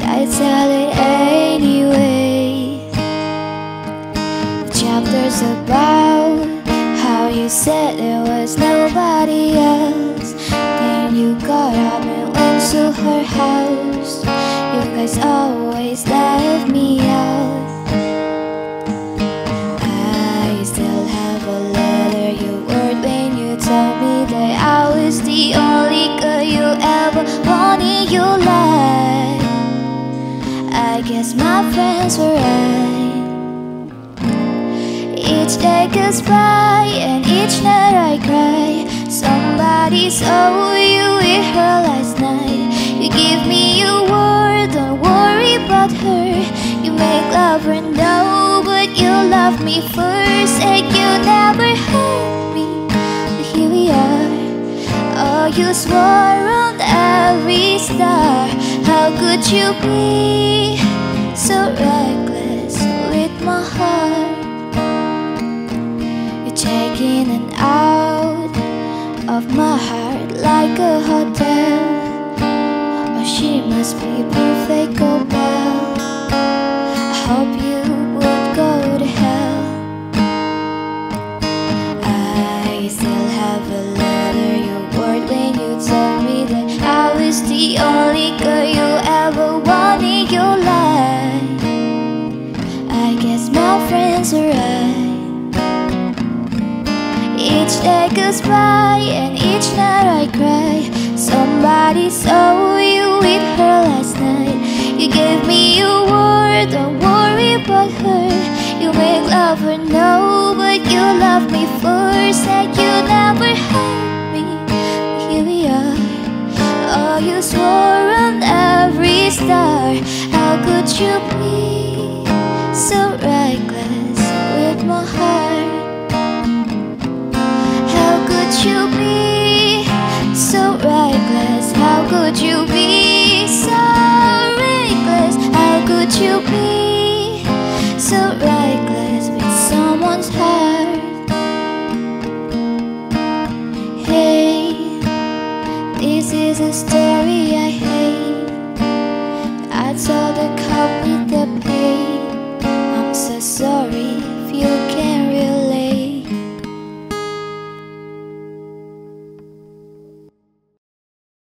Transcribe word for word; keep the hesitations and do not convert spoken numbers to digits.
I tell it anyway. The chapter's about how you said there was nobody else. Then you got up and went to her house. You guys always left me out. I still have a letter you wrote when you told me that I was the only girl you ever wanted your life. I guess my friends were right. Each day goes by and each night I cry. Somebody saw you with her last night. You give me your word, don't worry about her. You make love her no, but you love me first. And you never hurt me, but here we are. Oh, you swore on every star. How could you be so reckless with my heart? You're checking in and out of my heart like a hotel. Oh, she must be perfect, oh well. I hope you would go to hell. I still have a letter you wrote when you told me that I was the only girl you ever wanted your life. I guess my friends are right. Each day goes by and each night I cry. Somebody saw you with her last night. You gave me your word, don't worry about her. You make love her no, but you love me first. And you never hurt me, but here we are. Oh, you swore on every star. How could you be so reckless with my heart? How could you be so reckless? How could you be